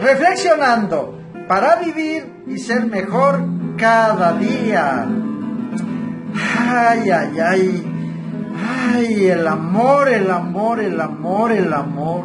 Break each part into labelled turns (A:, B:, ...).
A: reflexionando para vivir y ser mejor cada día. Ay, ay, ay. Ay, el amor, el amor, el amor, el amor.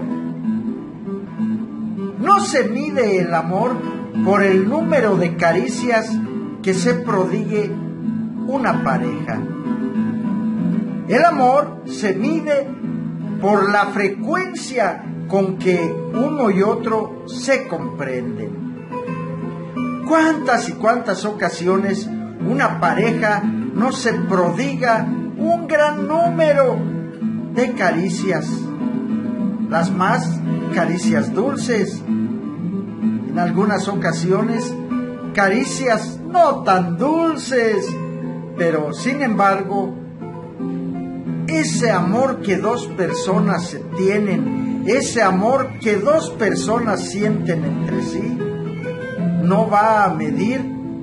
A: No se mide el amor por el número de caricias que se prodigue una pareja. El amor se mide por la frecuencia con que uno y otro se comprenden. ¿Cuántas y cuántas ocasiones una pareja no se prodiga un gran número de caricias? Las más caricias dulces, en algunas ocasiones caricias no tan dulces, pero sin embargo, ese amor que dos personas se tienen, ese amor que dos personas sienten entre sí, no va a medir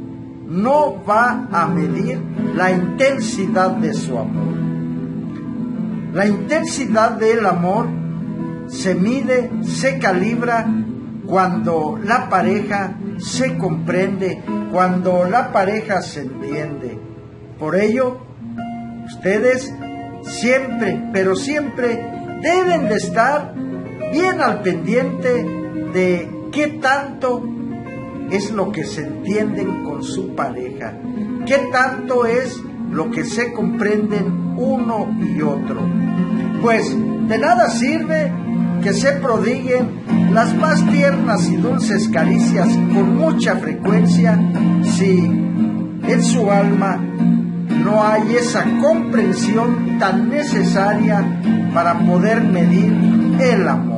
A: la intensidad de su amor. La intensidad del amor se mide, se calibra cuando la pareja se comprende, cuando la pareja se entiende. Por ello, ustedes siempre, pero siempre deben de estar bien al pendiente de qué tanto es lo que se entienden con su pareja, qué tanto es lo que se comprenden uno y otro. Pues de nada sirve que se prodiguen las más tiernas y dulces caricias con mucha frecuencia si en su alma no hay esa comprensión tan necesaria para poder medir el amor.